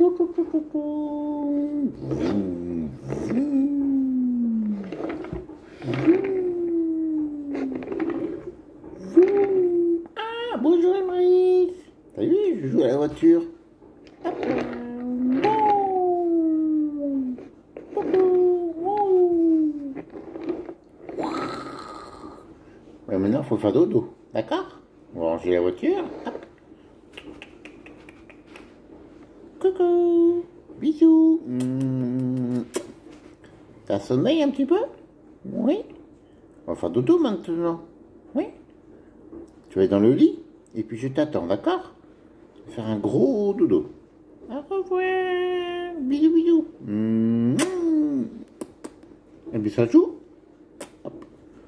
Ah, bonjour Maurice. T'as vu, je joue à la voiture. Hop. Ouais, maintenant, il faut faire dodo, d'accord? On va ranger la voiture. Hop. Coucou. Bisous. T'as sommeil un petit peu? Oui. On va faire dodo maintenant. Oui. Tu vas aller dans le lit et puis je t'attends, d'accord? Faire un gros dodo. Au revoir. Bisous, bisous. Et puis ça joue. Hop.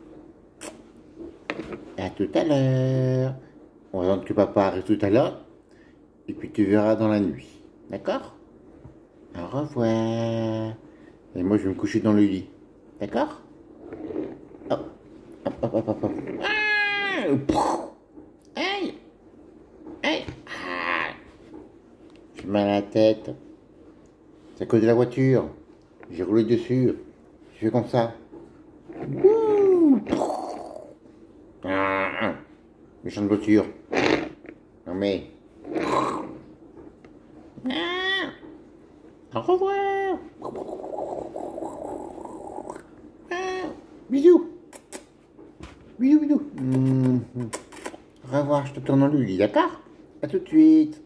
À tout à l'heure. On va attendre que papa arrive tout à l'heure. Et puis tu verras dans la nuit. D'accord? Au revoir. Et moi je vais me coucher dans le lit. D'accord? Hop. Hop, hop, hop, hop, hop. Ah! Aïe! Aïe! Ah! J'ai mal à la tête. C'est à cause de la voiture. J'ai roulé dessus. Je fais comme ça. Ah! Méchante voiture. Non mais... Ah! Au revoir! Ah! Bisous! Bisous, bisous! Au revoir, je te tourne dans le lit, d'accord? À tout de suite!